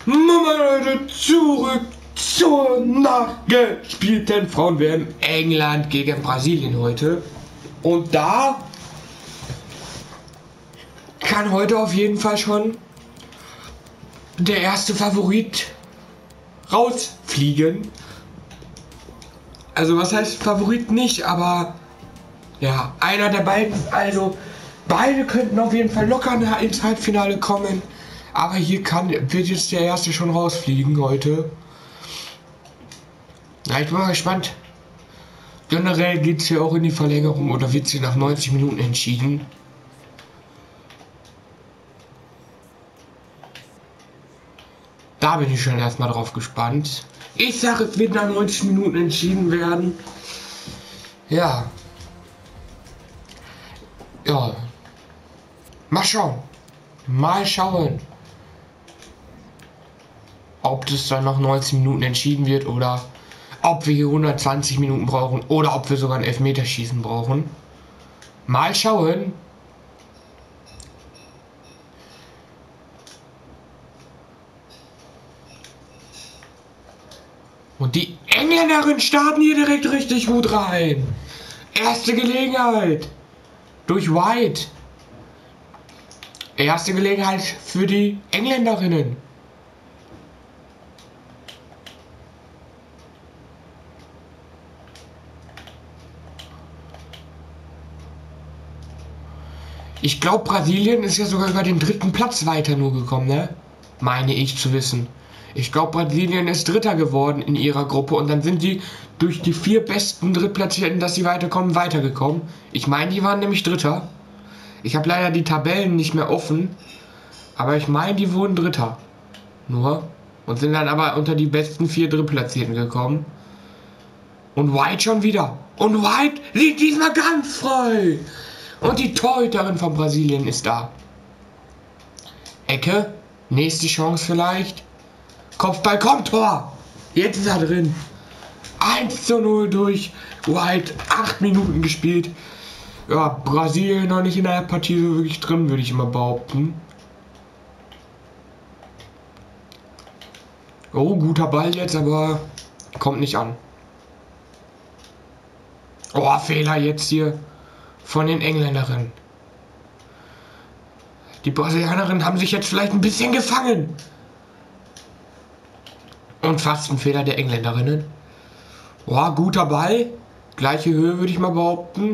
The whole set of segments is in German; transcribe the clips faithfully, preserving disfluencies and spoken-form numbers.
Mama Leute, zurück zur nachgespielten Frauen-W M England gegen Brasilien heute. Und da kann heute auf jeden Fall schon der erste Favorit rausfliegen. Also was heißt Favorit nicht, aber ja, einer der beiden, also beide könnten auf jeden Fall locker ins Halbfinale kommen. Aber hier kann, wird jetzt der erste schon rausfliegen heute. Ja, ich bin mal gespannt. Generell geht es hier auch in die Verlängerung oder wird sie nach neunzig Minuten entschieden? Da bin ich schon erstmal drauf gespannt. Ich sage, es wird nach neunzig Minuten entschieden werden. Ja. Ja. Mal schauen. Mal schauen. Ob das dann nach neunzig Minuten entschieden wird oder ob wir hier hundertzwanzig Minuten brauchen oder ob wir sogar ein Elfmeterschießen brauchen. Mal schauen. Und die Engländerinnen starten hier direkt richtig gut rein. Erste Gelegenheit. Durch White. Erste Gelegenheit für die Engländerinnen. Ich glaube, Brasilien ist ja sogar über den dritten Platz weiter nur gekommen, ne? Meine ich zu wissen. Ich glaube, Brasilien ist Dritter geworden in ihrer Gruppe und dann sind die durch die vier besten Drittplatzierten, dass sie weiterkommen, weitergekommen. Ich meine, die waren nämlich Dritter. Ich habe leider die Tabellen nicht mehr offen, aber ich meine, die wurden Dritter. Nur. Und sind dann aber unter die besten vier Drittplatzierten gekommen. Und White schon wieder. Und White liegt diesmal ganz frei. Und die Torhüterin von Brasilien ist da. Ecke. Nächste Chance vielleicht. Kopfball, kommt, Tor. Jetzt ist er drin. eins zu null durch White. acht Minuten gespielt. Ja, Brasilien noch nicht in der Partie so wirklich drin, würde ich immer behaupten. Oh, guter Ball jetzt, aber kommt nicht an. Oh, Fehler jetzt hier von den Engländerinnen. Die Brasilianerinnen haben sich jetzt vielleicht ein bisschen gefangen. Und fast ein Fehler der Engländerinnen. Oh, guter Ball. Gleiche Höhe würde ich mal behaupten.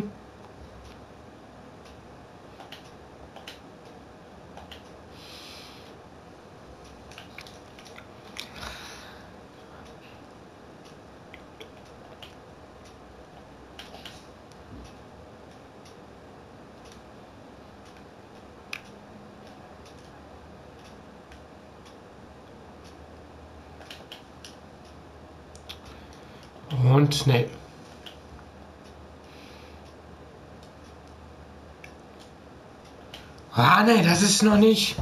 Und ne. Ah ne, das ist noch nicht.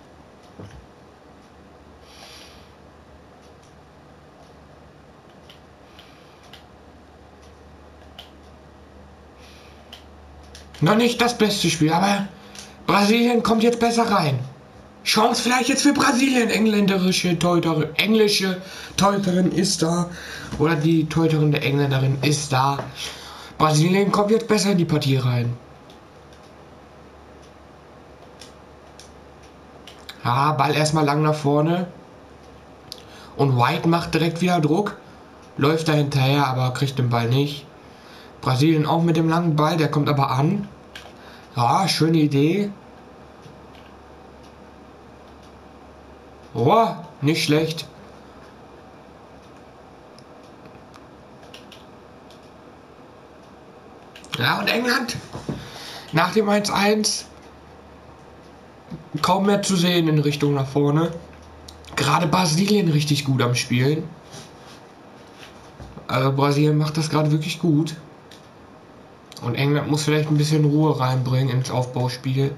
Noch nicht das beste Spiel, aber Brasilien kommt jetzt besser rein. Chance vielleicht jetzt für Brasilien. Engländerische Torhüterin, englische Torhüterin ist da. Oder die Torhüterin der Engländerin ist da. Brasilien kommt jetzt besser in die Partie rein. Ah, Ball erstmal lang nach vorne. Und White macht direkt wieder Druck. Läuft da hinterher, aber kriegt den Ball nicht. Brasilien auch mit dem langen Ball, der kommt aber an. Ja, schöne Idee. Oh, nicht schlecht. Ja, und England nach dem eins eins kaum mehr zu sehen in Richtung nach vorne. Gerade Brasilien richtig gut am Spielen. Also Brasilien macht das gerade wirklich gut. Und England muss vielleicht ein bisschen Ruhe reinbringen ins Aufbauspiel.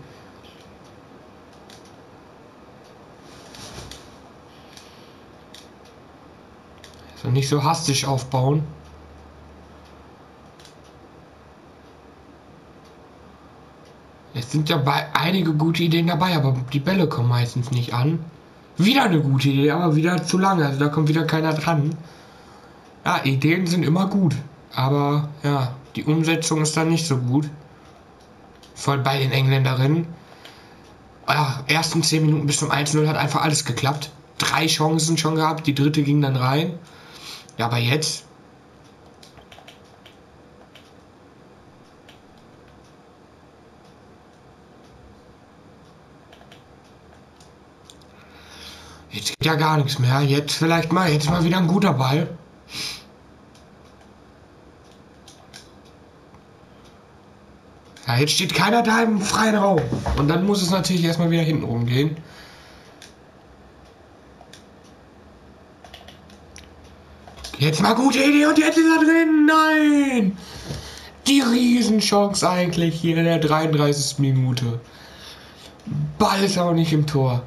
Also nicht so hastig aufbauen. Es sind ja bei einige gute Ideen dabei, aber die Bälle kommen meistens nicht an. Wieder eine gute Idee, aber wieder zu lange. Also da kommt wieder keiner dran. Ja, Ideen sind immer gut. Aber ja, die Umsetzung ist dann nicht so gut. Voll bei den Engländerinnen. Ja, ersten zehn Minuten bis zum eins null hat einfach alles geklappt. Drei Chancen schon gehabt, die dritte ging dann rein. Ja, aber jetzt. Jetzt geht ja gar nichts mehr. Jetzt vielleicht mal, jetzt mal wieder ein guter Ball. Ja, jetzt steht keiner da im freien Raum. Und dann muss es natürlich erstmal wieder hinten rumgehen. Jetzt mal gute Idee und jetzt ist er drin. Nein! Die Riesenchance eigentlich hier in der dreiunddreißigsten Minute. Ball ist aber nicht im Tor.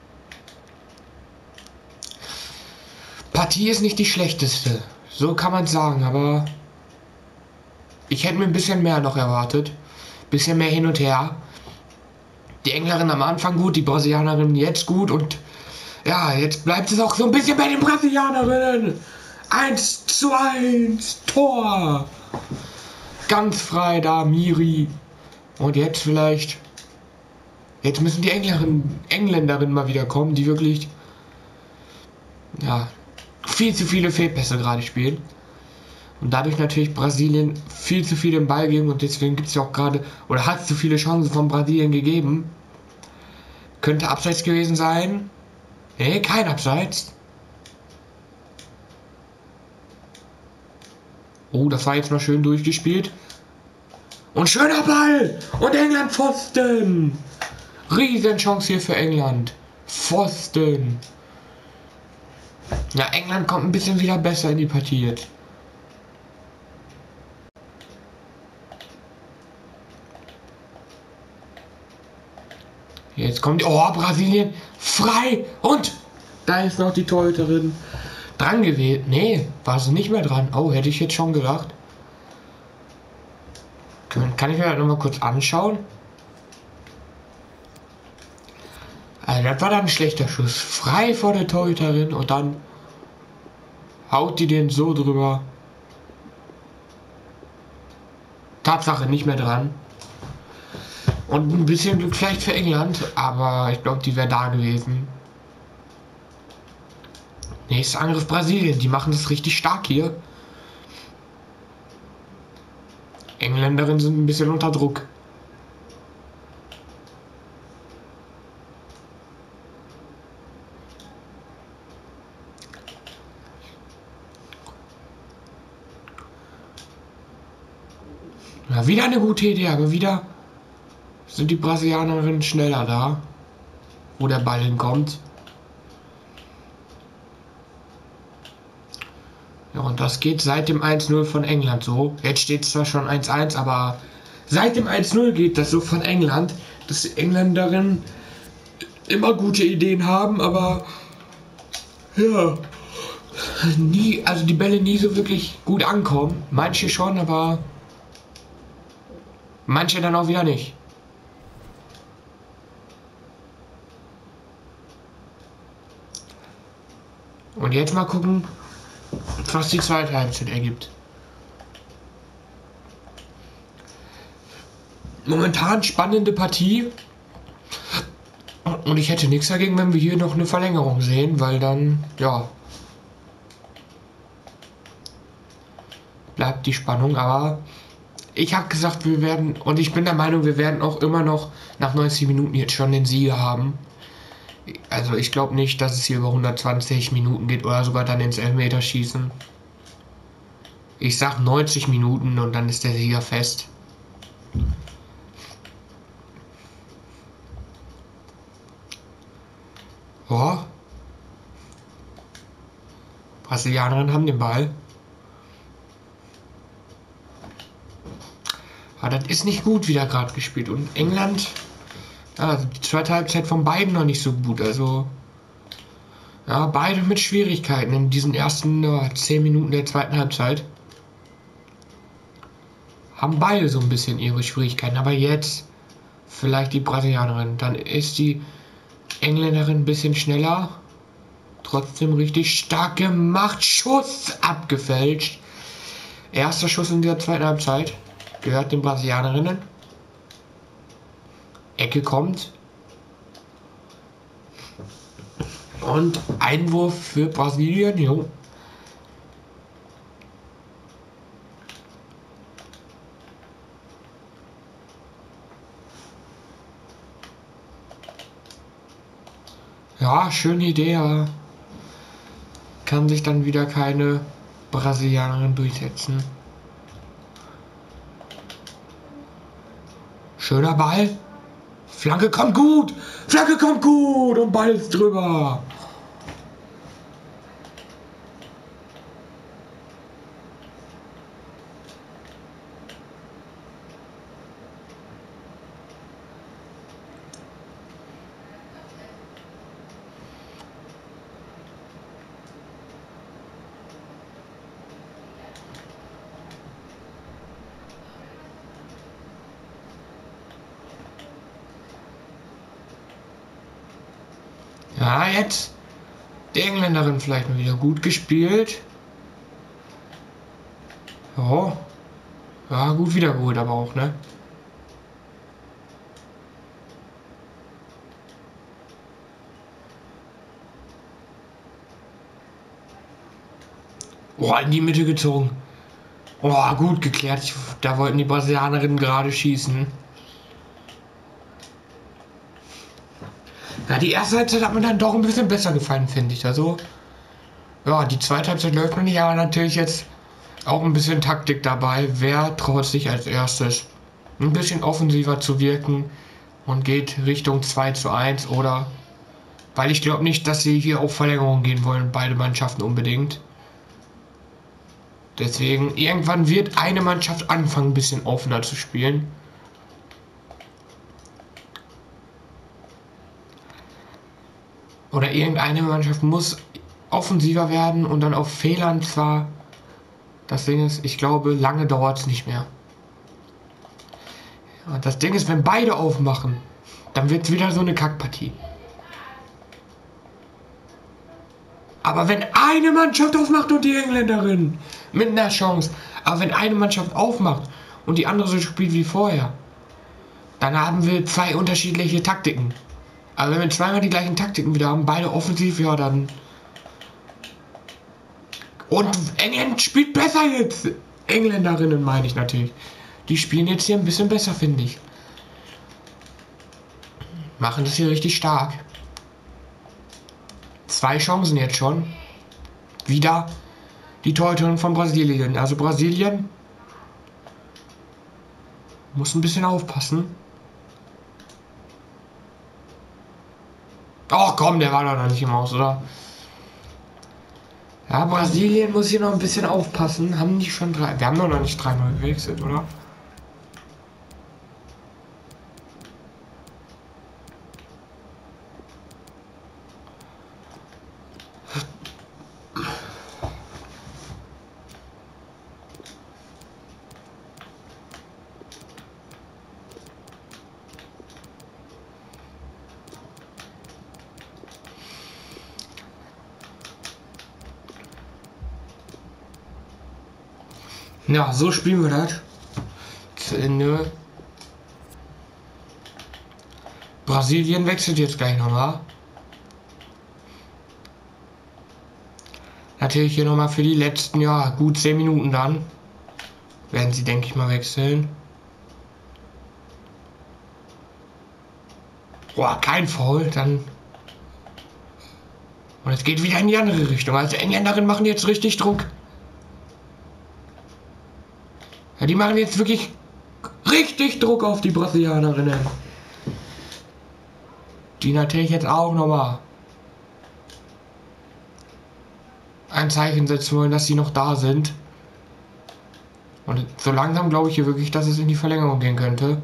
Partie ist nicht die schlechteste. So kann man sagen, aber ich hätte mir ein bisschen mehr noch erwartet. Bisschen mehr hin und her. Die Engländerin am Anfang gut, die Brasilianerin jetzt gut und ja, jetzt bleibt es auch so ein bisschen bei den Brasilianerinnen. eins zu eins, Tor. Ganz frei da, Miri. Und jetzt vielleicht, jetzt müssen die Engländerinnen Engländerinnen mal wieder kommen, die wirklich, ja, viel zu viele Fehlpässe gerade spielen. Und dadurch natürlich Brasilien viel zu viel im Ball geben und deswegen gibt es ja auch gerade, oder hat es zu viele Chancen von Brasilien gegeben. Könnte abseits gewesen sein. Nee, kein Abseits. Oh, das war jetzt mal schön durchgespielt. Und schöner Ball! Und England Pfosten! Riesenchance hier für England. Pfosten. Ja, England kommt ein bisschen wieder besser in die Partie jetzt. Jetzt kommt, oh, Brasilien, frei und da ist noch die Torhüterin dran gewählt. Nee, war sie nicht mehr dran. Oh, hätte ich jetzt schon gedacht. Kann ich mir das nochmal kurz anschauen? Also das war dann ein schlechter Schuss. Frei vor der Torhüterin und dann haut die den so drüber. Tatsache, nicht mehr dran. Und ein bisschen Glück vielleicht für England, aber ich glaube, die wäre da gewesen. Nächster Angriff Brasilien, die machen das richtig stark hier. Engländerinnen sind ein bisschen unter Druck. Ja, wieder eine gute Idee, aber wieder sind die Brasilianerinnen schneller da, wo der Ball hinkommt. Ja, und das geht seit dem eins null von England so. Jetzt steht es zwar schon eins eins, aber seit dem eins null geht das so von England, dass die Engländerinnen immer gute Ideen haben, aber ja, nie, also die Bälle nie so wirklich gut ankommen. Manche schon, aber manche dann auch wieder nicht. Und jetzt mal gucken, was die zweite Halbzeit ergibt. Momentan spannende Partie. Und ich hätte nichts dagegen, wenn wir hier noch eine Verlängerung sehen, weil dann, ja, bleibt die Spannung. Aber ich habe gesagt, wir werden, und ich bin der Meinung, wir werden auch immer noch nach neunzig Minuten jetzt schon den Sieger haben. Also ich glaube nicht, dass es hier über hundertzwanzig Minuten geht oder sogar dann ins Elfmeterschießen. Ich sag neunzig Minuten und dann ist der Sieger fest. Oh. Brasilianerinnen haben den Ball. Aber das ist nicht gut wieder gerade gespielt. Und England, ja, die zweite Halbzeit von beiden noch nicht so gut. Also, ja, beide mit Schwierigkeiten in diesen ersten ja, zehn Minuten der zweiten Halbzeit. Haben beide so ein bisschen ihre Schwierigkeiten. Aber jetzt vielleicht die Brasilianerin. Dann ist die Engländerin ein bisschen schneller. Trotzdem richtig stark gemacht. Schuss abgefälscht. Erster Schuss in der zweiten Halbzeit. Gehört den Brasilianerinnen. Ecke kommt. Und Einwurf für Brasilien. Jo. Ja, schöne Idee, aber kann sich dann wieder keine Brasilianerin durchsetzen. Schöner Ball. Flanke kommt gut. Flanke kommt gut. Und Ball ist drüber. Ja, jetzt die Engländerin vielleicht mal wieder gut gespielt. Oh. Ja, gut wiedergeholt aber auch, ne? Oh, in die Mitte gezogen. Oh, gut geklärt. Da wollten die Brasilianerinnen gerade schießen. Ja, die erste Halbzeit hat mir dann doch ein bisschen besser gefallen, finde ich. Also, ja, die zweite Halbzeit läuft noch nicht, aber natürlich jetzt auch ein bisschen Taktik dabei. Wer traut sich als erstes ein bisschen offensiver zu wirken und geht Richtung zwei zu eins oder, weil ich glaube nicht, dass sie hier auf Verlängerung gehen wollen, beide Mannschaften unbedingt. Deswegen, irgendwann wird eine Mannschaft anfangen, ein bisschen offener zu spielen. Oder irgendeine Mannschaft muss offensiver werden und dann auf Fehlern zwar. Das Ding ist, ich glaube, lange dauert es nicht mehr. Ja, das Ding ist, wenn beide aufmachen, dann wird es wieder so eine Kackpartie. Aber wenn eine Mannschaft aufmacht und die Engländerin mit einer Chance, aber wenn eine Mannschaft aufmacht und die andere so spielt wie vorher, dann haben wir zwei unterschiedliche Taktiken. Aber wenn wir zweimal die gleichen Taktiken wieder haben, beide offensiv, ja dann. Und England spielt besser jetzt. Engländerinnen meine ich natürlich. Die spielen jetzt hier ein bisschen besser, finde ich. Machen das hier richtig stark. Zwei Chancen jetzt schon. Wieder die Torhüterin von Brasilien. Also Brasilien muss ein bisschen aufpassen. Oh komm, der war doch noch nicht im Haus, oder? Ja, Brasilien muss hier noch ein bisschen aufpassen. Haben die schon drei... Wir haben doch noch nicht dreimal gewechselt, oder? Ja, so spielen wir das. Zu Ende. Brasilien wechselt jetzt gleich nochmal. Natürlich hier nochmal für die letzten, ja, gut zehn Minuten dann. Werden sie, denke ich mal, wechseln. Boah, kein Foul, dann. Und es geht wieder in die andere Richtung. Also Engländerinnen machen jetzt richtig Druck. Ja, die machen jetzt wirklich richtig Druck auf die Brasilianerinnen. Die natürlich jetzt auch nochmal ein Zeichen setzen wollen, dass sie noch da sind. Und so langsam glaube ich hier wirklich, dass es in die Verlängerung gehen könnte.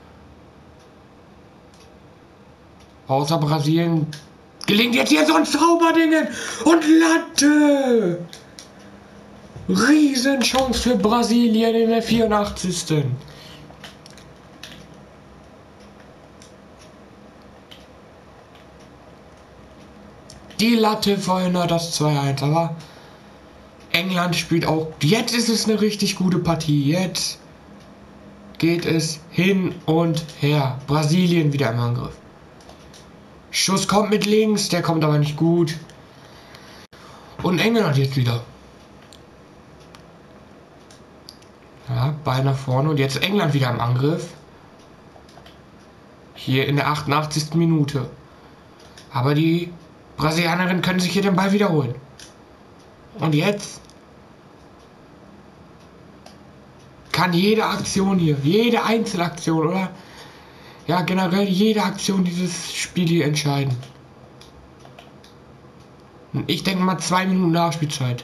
Außer Brasilien gelingt jetzt hier so ein Zauberdingen und Latte. Riesenchance für Brasilien in der vierundachtzigsten. die Latte vorhin das zwei eins, aber England spielt auch. Jetzt ist es eine richtig gute Partie. Jetzt geht es hin und her. Brasilien wieder im Angriff. Schuss kommt mit links, der kommt aber nicht gut. Und England jetzt wieder. Ja, Ball nach vorne und jetzt England wieder im Angriff. Hier in der achtundachtzigsten Minute. Aber die Brasilianerinnen können sich hier den Ball wiederholen. Und jetzt kann jede Aktion hier, jede Einzelaktion oder ja generell jede Aktion dieses Spiel hier entscheiden. Ich denke mal zwei Minuten Nachspielzeit.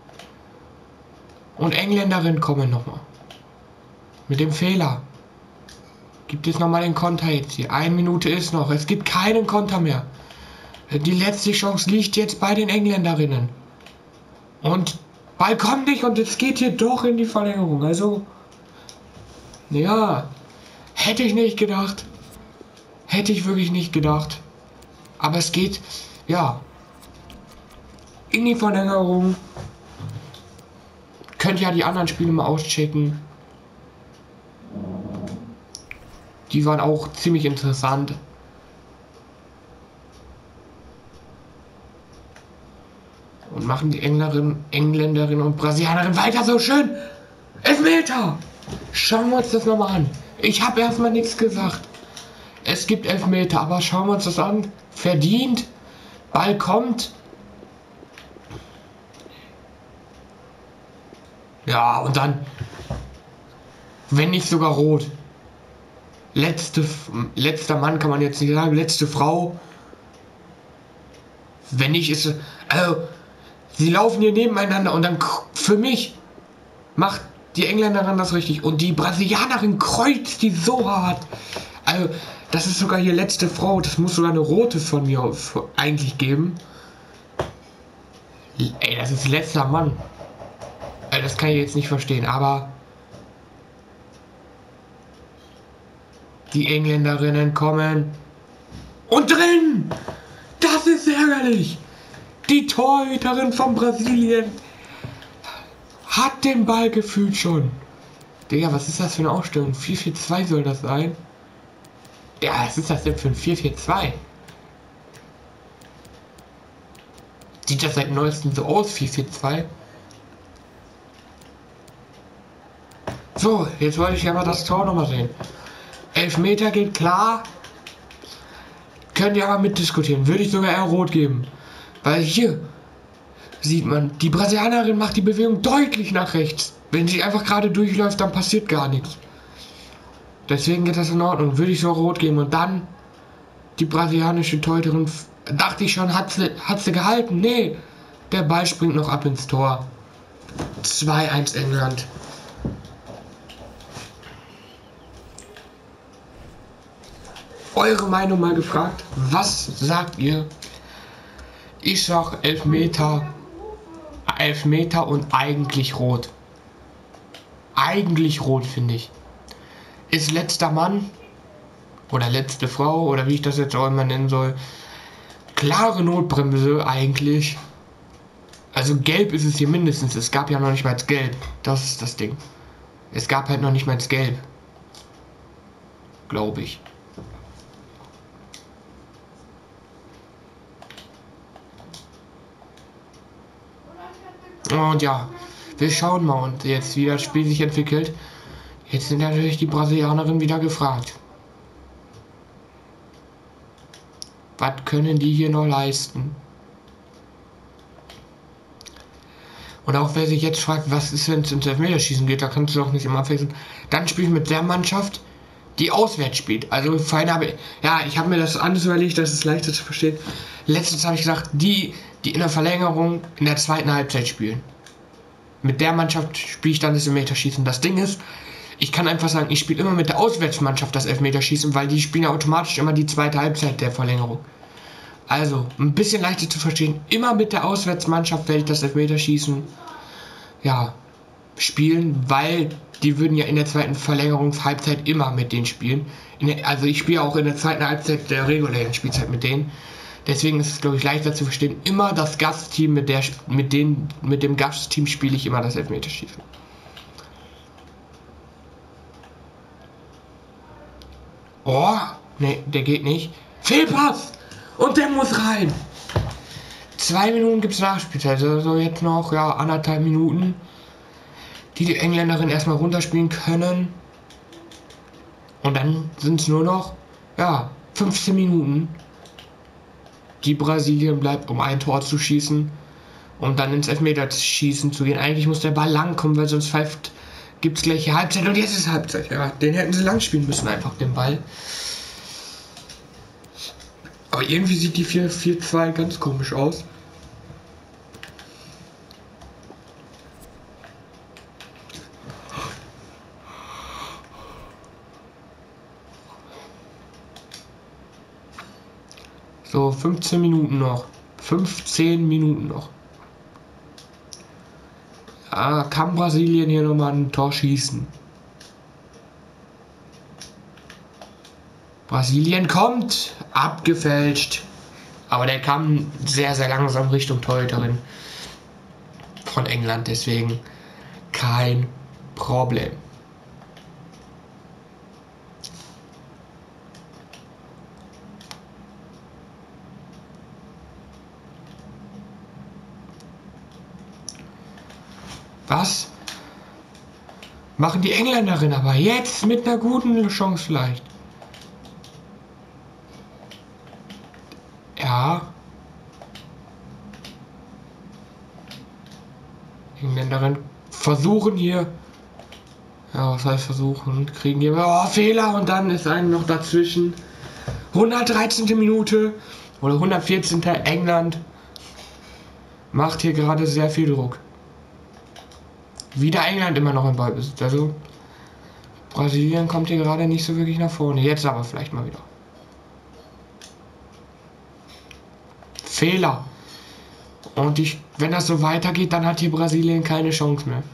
Und Engländerinnen kommen nochmal. Mit dem Fehler. Gibt es nochmal den Konter jetzt hier. Eine Minute ist noch. Es gibt keinen Konter mehr. Die letzte Chance liegt jetzt bei den Engländerinnen. Und Ball kommt nicht und es geht hier doch in die Verlängerung. Also, ja, hätte ich nicht gedacht. Hätte ich wirklich nicht gedacht. Aber es geht, ja, in die Verlängerung. Könnt ja die anderen Spiele mal auschecken. Die waren auch ziemlich interessant. Und machen die Engländerinnen Engländerinnen und Brasilianerinnen weiter so schön. Elfmeter! Schauen wir uns das nochmal an. Ich habe erstmal nichts gesagt. Es gibt Elfmeter, aber schauen wir uns das an. Verdient. Ball kommt. Ja, und dann, wenn nicht sogar rot. Letzte, letzter Mann kann man jetzt nicht sagen, letzte Frau. Wenn nicht ist, also, sie laufen hier nebeneinander und dann, für mich, macht die Engländerin das richtig. Und die Brasilianerin kreuzt die so hart. Also, das ist sogar hier letzte Frau. Das muss sogar eine rote von mir eigentlich geben. Ey, das ist letzter Mann. Das kann ich jetzt nicht verstehen, aber die Engländerinnen kommen und drin! Das ist ärgerlich! Die Torhüterin von Brasilien hat den Ball gefühlt schon. Digga, was ist das für eine Ausstellung? vier vier zwei soll das sein? Ja, was ist das denn für ein vier vier zwei? Sieht das seit neuestem so aus, vier vier zwei? So, jetzt wollte ich aber das Tor nochmal sehen. Elfmeter geht klar. Könnt ihr aber mitdiskutieren. Würde ich sogar eher rot geben. Weil hier sieht man, die Brasilianerin macht die Bewegung deutlich nach rechts. Wenn sie einfach gerade durchläuft, dann passiert gar nichts. Deswegen geht das in Ordnung. Würde ich so rot geben. Und dann die brasilianische Torhüterin, dachte ich schon, hat sie, hat sie gehalten. Nee, der Ball springt noch ab ins Tor. zwei eins England. Eure Meinung mal gefragt. Was sagt ihr? Ich sag Elfmeter. Elfmeter und eigentlich rot. Eigentlich rot, finde ich. Ist letzter Mann oder letzte Frau oder wie ich das jetzt auch immer nennen soll. Klare Notbremse eigentlich. Also gelb ist es hier mindestens. Es gab ja noch nicht mal gelb. Das ist das Ding. Es gab halt noch nicht mal gelb. Glaube ich. Und ja, wir schauen mal und jetzt wie das Spiel sich entwickelt. Jetzt sind natürlich die Brasilianerinnen wieder gefragt. Was können die hier noch leisten? Und auch wer sich jetzt fragt, was ist, wenn es ins Elfmeterschießen geht, da kannst du doch nicht immer abwechseln. Dann spiele ich mit der Mannschaft, die auswärts spielt. Also fein habe ja, ich habe mir das anders überlegt, dass es leichter zu verstehen. Letztens habe ich gesagt, die, die in der Verlängerung in der zweiten Halbzeit spielen. Mit der Mannschaft spiele ich dann das Elfmeterschießen. Das Ding ist, ich kann einfach sagen, ich spiele immer mit der Auswärtsmannschaft das Elfmeterschießen, weil die spielen ja automatisch immer die zweite Halbzeit der Verlängerung. Also, ein bisschen leichter zu verstehen. Immer mit der Auswärtsmannschaft werde ich das Elfmeterschießen, ja, spielen, weil die würden ja in der zweiten Verlängerungshalbzeit immer mit denen spielen. In der, also ich spiele auch in der zweiten Halbzeit der regulären Spielzeit mit denen. Deswegen ist es, glaube ich, leichter zu verstehen. Immer das Gastteam, mit, der, mit, den, mit dem Gastteam spiele ich immer das Elfmeterschießen. Oh, ne, der geht nicht. Fehlpass! Und der muss rein! Zwei Minuten gibt es Nachspielzeit. Also jetzt noch, ja, anderthalb Minuten, die die Engländerin erstmal runterspielen können. Und dann sind es nur noch, ja, fünfzehn Minuten. Die Brasilien bleibt, um ein Tor zu schießen und dann ins Elfmeterschießen zu gehen. Eigentlich muss der Ball lang kommen, weil sonst pfeift, gibt es gleich Halbzeit und jetzt ist Halbzeit. Ja, den hätten sie lang spielen müssen, einfach den Ball. Aber irgendwie sieht die vier vier zwei ganz komisch aus. So, fünfzehn Minuten noch. fünfzehn Minuten noch. Ah, kann Brasilien hier nochmal ein Tor schießen? Brasilien kommt. Abgefälscht. Aber der kam sehr, sehr langsam Richtung Torhüterin von England. Deswegen kein Problem. Was machen die Engländerinnen aber jetzt mit einer guten Chance vielleicht? Ja. Die Engländerinnen versuchen hier. Ja, was heißt versuchen? Kriegen hier oh, Fehler und dann ist ein noch dazwischen. hundertdreizehnte Minute oder hundertvierzehnte England macht hier gerade sehr viel Druck. Wieder England immer noch im Ballbesitz. Also Brasilien kommt hier gerade nicht so wirklich nach vorne. Jetzt aber vielleicht mal wieder. Fehler. Und ich, wenn das so weitergeht, dann hat hier Brasilien keine Chance mehr.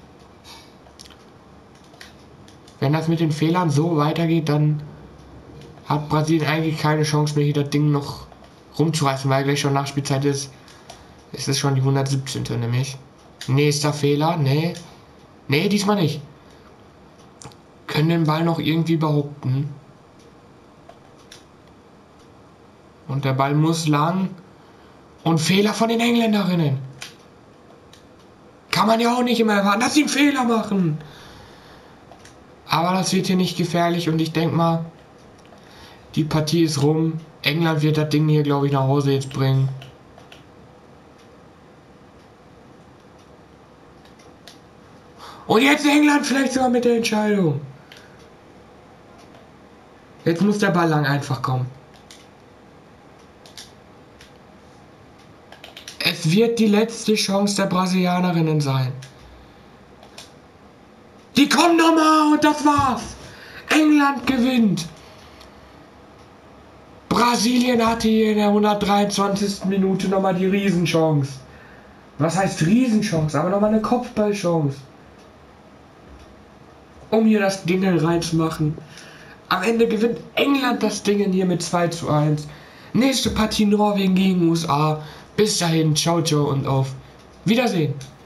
Wenn das mit den Fehlern so weitergeht, dann hat Brasilien eigentlich keine Chance mehr, hier das Ding noch rumzureißen, weil gleich schon Nachspielzeit ist. Es ist schon die hundertsiebzehnte nämlich. Nächster Fehler. Nee. Nee, diesmal nicht. Können den Ball noch irgendwie behaupten. Und der Ball muss lang. Und Fehler von den Engländerinnen. Kann man ja auch nicht immer erwarten, dass sie einen Fehler machen. Aber das wird hier nicht gefährlich und ich denke mal, die Partie ist rum. England wird das Ding hier, glaube ich, nach Hause jetzt bringen. Und jetzt England vielleicht sogar mit der Entscheidung. Jetzt muss der Ball lang einfach kommen. Es wird die letzte Chance der Brasilianerinnen sein. Die kommen nochmal und das war's. England gewinnt. Brasilien hatte hier in der hundertdreiundzwanzigsten Minute nochmal die Riesenchance. Was heißt Riesenchance? Aber nochmal eine Kopfballchance. Um hier das Ding reinzumachen. Am Ende gewinnt England das Ding hier mit zwei zu eins. Nächste Partie Norwegen gegen U S A. Bis dahin, ciao, ciao und auf Wiedersehen.